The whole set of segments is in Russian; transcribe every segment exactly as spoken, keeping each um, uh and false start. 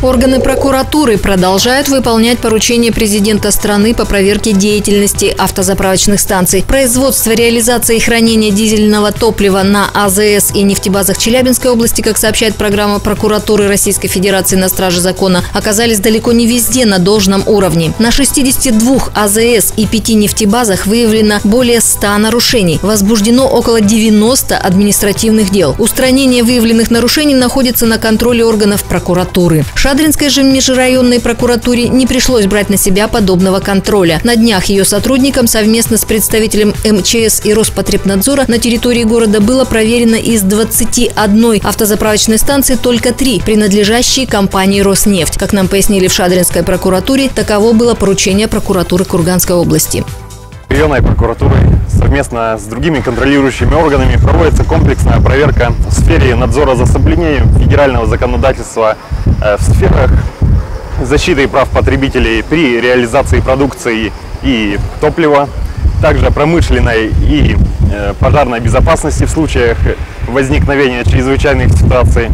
Органы прокуратуры продолжают выполнять поручения президента страны по проверке деятельности автозаправочных станций. Производство, реализация и хранение дизельного топлива на АЗС и нефтебазах Челябинской области, как сообщает программа прокуратуры Российской Федерации «На страже закона», оказались далеко не везде на должном уровне. На шестидесяти двух АЗС и пяти нефтебазах выявлено более ста нарушений. Возбуждено около девяноста административных дел. Устранение выявленных нарушений находится на контроле органов прокуратуры. Шадринской же межрайонной прокуратуре не пришлось брать на себя подобного контроля. На днях ее сотрудникам совместно с представителем эм че эс и Роспотребнадзора на территории города было проверено из двадцати одной автозаправочной станции только три, принадлежащие компании «Роснефть». Как нам пояснили в Шадринской прокуратуре, таково было поручение прокуратуры Курганской области. Районной прокуратурой совместно с другими контролирующими органами проводится комплексная проверка в сфере надзора за соблюдением федерального законодательства в сферах защиты прав потребителей при реализации продукции и топлива, также промышленной и пожарной безопасности в случаях возникновения чрезвычайных ситуаций.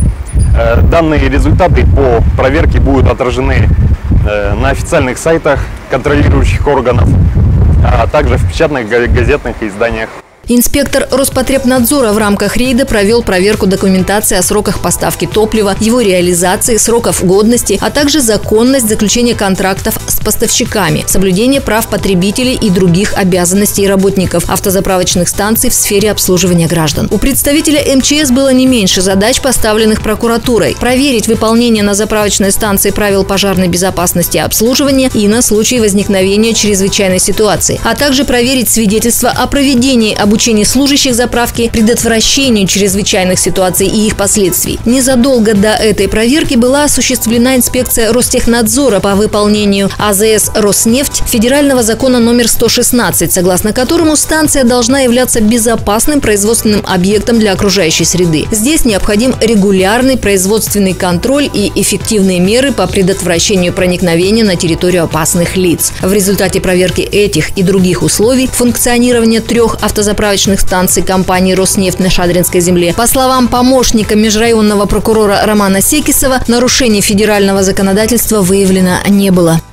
Данные результаты по проверке будут отражены на официальных сайтах контролирующих органов, а также в печатных газетных изданиях. Инспектор Роспотребнадзора в рамках рейда провел проверку документации о сроках поставки топлива, его реализации, сроков годности, а также законность заключения контрактов с поставщиками, соблюдение прав потребителей и других обязанностей работников автозаправочных станций в сфере обслуживания граждан. У представителя эм че эс было не меньше задач, поставленных прокуратурой: проверить выполнение на заправочной станции правил пожарной безопасности и обслуживания и на случай возникновения чрезвычайной ситуации, а также проверить свидетельства о проведении обучения Обучение служащих заправки, предотвращению чрезвычайных ситуаций и их последствий. Незадолго до этой проверки была осуществлена инспекция Ростехнадзора по выполнению АЗС «Роснефть» федерального закона номер сто шестнадцать, согласно которому станция должна являться безопасным производственным объектом для окружающей среды. Здесь необходим регулярный производственный контроль и эффективные меры по предотвращению проникновения на территорию опасных лиц. В результате проверки этих и других условий функционирования трех автозаправочных станций компании «Роснефть» на Шадринской земле, по словам помощника межрайонного прокурора Романа Секисова, нарушений федерального законодательства выявлено не было.